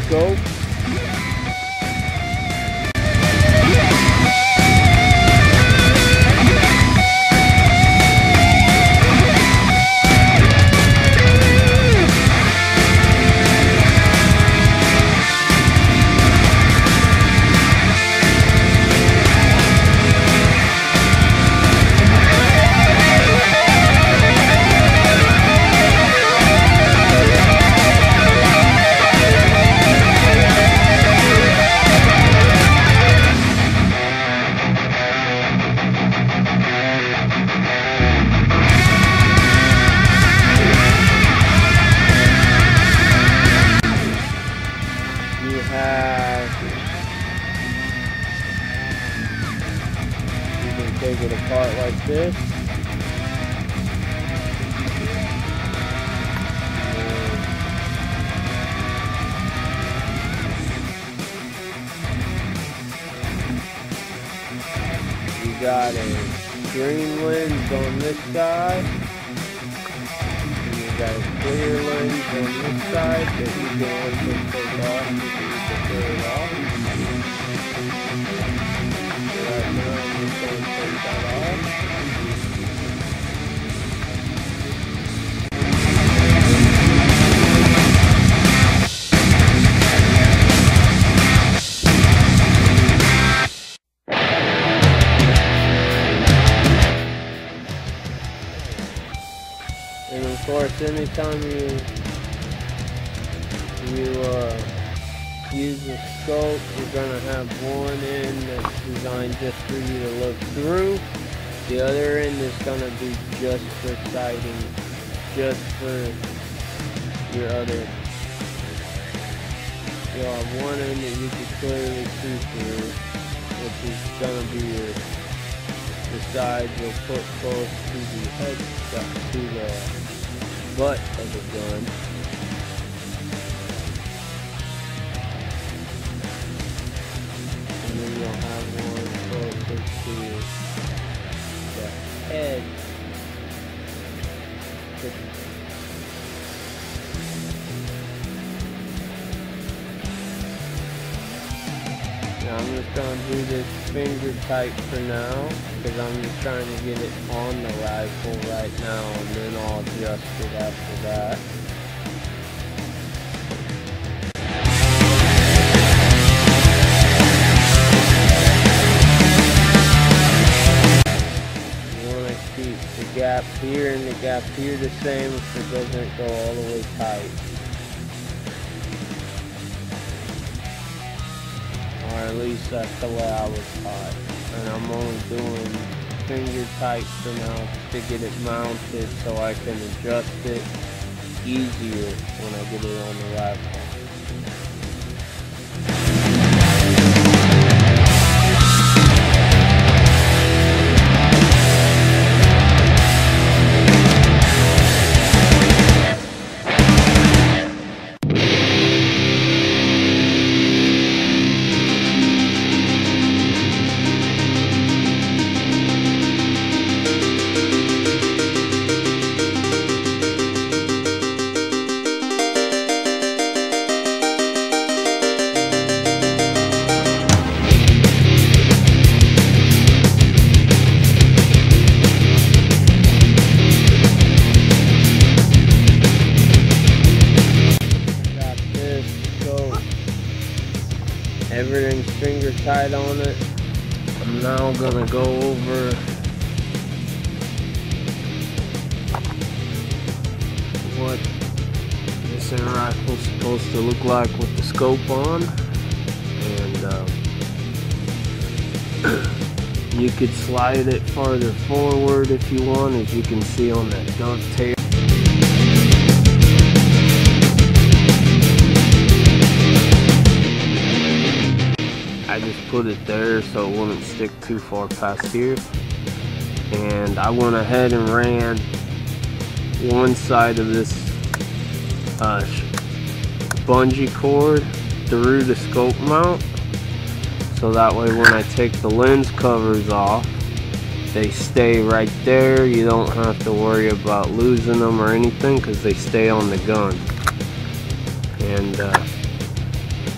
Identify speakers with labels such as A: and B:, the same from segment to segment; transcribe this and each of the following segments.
A: scope. You can take it apart like this. You got a green lens on this side, and you got a clear lens on this side that you can also take off if you need to clear it off. Right now I'm just going to take that off. And of course, anytime you use a scope, you're going to have one end that's designed just for you to look through. The other end is going to be just for sighting, just for your other. You'll have one end that you can clearly see through, which is going to be the side you'll put close to the head, to the butt of the gun. And then you'll have one closer to the head. Now I'm just going to do this finger tight for now, because I'm just trying to get it on the rifle right now, and then I'll adjust it after that. You want to keep the gap here and the gap here the same if it doesn't go all the way tight. Or at least that's the way I was taught. And I'm only doing finger tight for now to get it mounted so I can adjust it easier when I get it on the rifle. Everything's finger tight on it. I'm now gonna go over what this air rifle is supposed to look like with the scope on, and you could slide it farther forward if you want, as you can see on that dovetail. I just put it there so it wouldn't stick too far past here, and I went ahead and ran one side of this bungee cord through the scope mount, so that way when I take the lens covers off, they stay right there. You don't have to worry about losing them or anything because they stay on the gun. And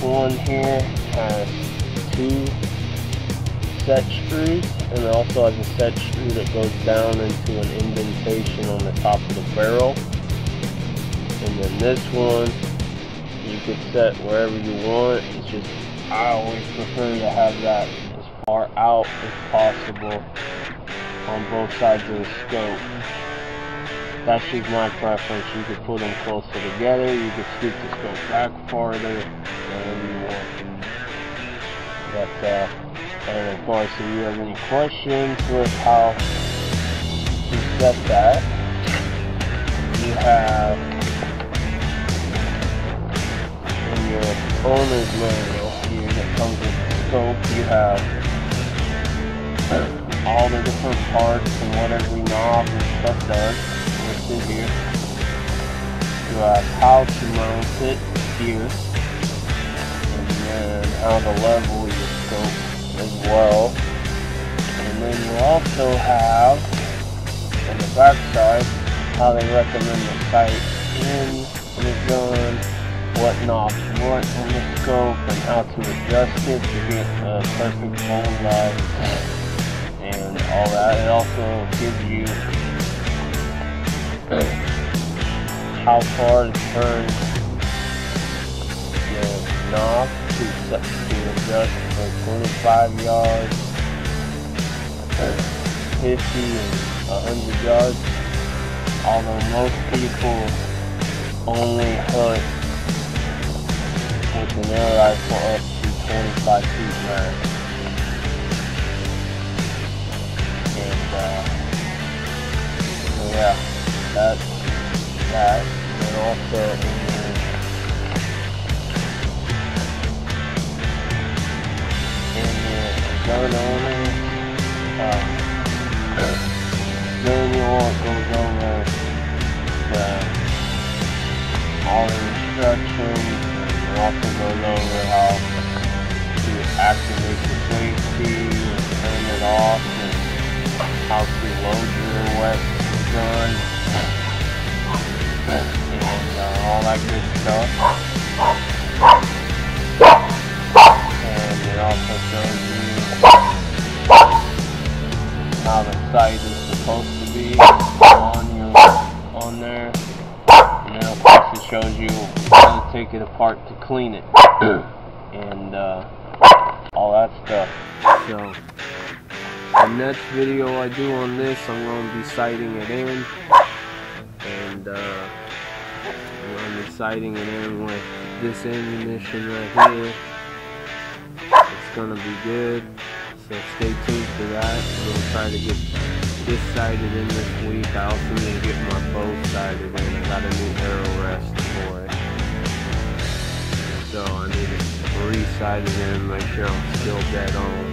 A: one here has 2 set screws, and it also has a set screw that goes down into an indentation on the top of the barrel. And then this one you could set wherever you want. It's just, I always prefer to have that as far out as possible on both sides of the scope. That's just my preference. You could put them closer together, you could scoop the scope back farther, whatever you want. But and of course, if you have any questions with how to set that, you have in your owner's manual here that comes with the scope, you have all the different parts and what every knob and stuff does listed here. You have how to mount it here, and then how to level your scope as well. And then you also have on the back side how they recommend the sight in the gun, what knobs what on the scope, and how to adjust it to get a perfect bullseye and all that. It also gives you how far to turn the knob to adjust for 25 yards, 50 and 100 yards. Although most people only hunt with an air rifle up to 25 feet max. And so yeah, that's that. And also gun owner manual goes over all the instructions, and also goes over how to activate the safety and turn it off, and how to load your weapon gun, and all that good stuff. And it also shows you how the sight is supposed to be on there, and then of course it shows you how to take it apart to clean it and all that stuff. So the next video I do on this, I'm going to be sighting it in, and I'm going to be sighting it in with this ammunition right here. It's going to be good. So stay tuned for that. I'm going to try to get this sighted in this week. I also need to get my bow sighted in. I got a new arrow rest for it. So I need to re-sight it in, make sure I'm still dead on.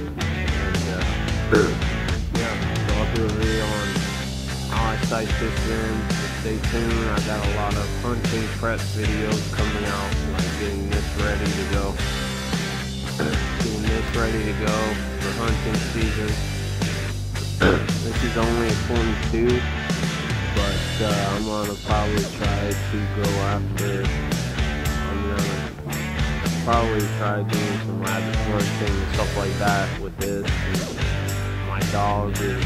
A: And yeah, so I'll do a video on how I sight this in. So stay tuned. I got a lot of hunting prep videos coming out, like getting this ready to go. Getting this ready to go for hunting season. This is only a 22, but I'm gonna probably try to go after. I'm gonna probably try doing some rabbit hunting and stuff like that with this. And my dog is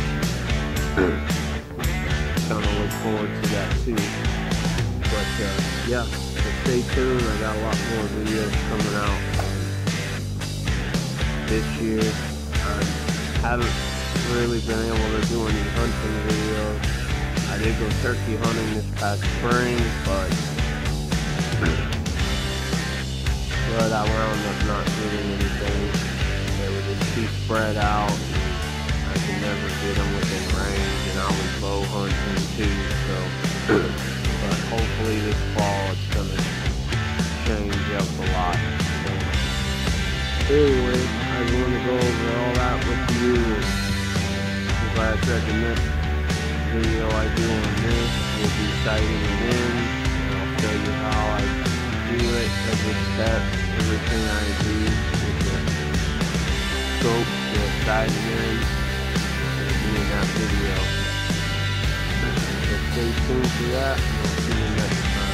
A: gonna look forward to that too. But yeah, so stay tuned. I got a lot more videos coming out this year. I haven't really been able to do any hunting videos. I did go turkey hunting this past spring, but I wound up not getting anything. They were just too spread out. I could never get them within range, and I was bow hunting too. So, but hopefully this fall it's gonna change up a lot. Anyway, I just want to go over all that with you. Like I said, the next video I do on this will be sighting it in, and I'll show you how I do it, every step, everything I do with the scope, the sighting in, and be in that video. So stay tuned for that, and I'll see you next time.